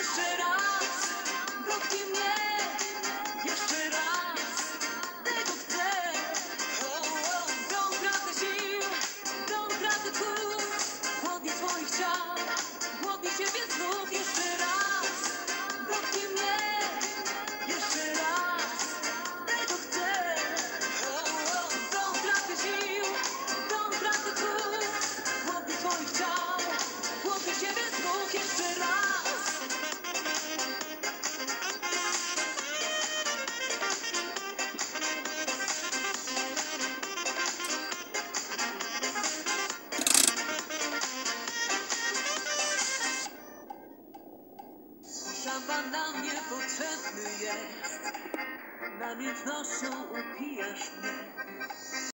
Jeszcze raz, dotknij mnie, jeszcze raz, tego chcę. Do utraty sił, do utraty tchu, głodni swoich ciał, głodni siebie znów. Jeszcze raz, dotknij mnie, jeszcze raz, tego chcę. Do utraty sił, do utraty tchu, głodni swoich ciał, głodni siebie znów. Jeszcze raz. Szampan nam niepotrzebny jest, namiętnością upijasz mnie.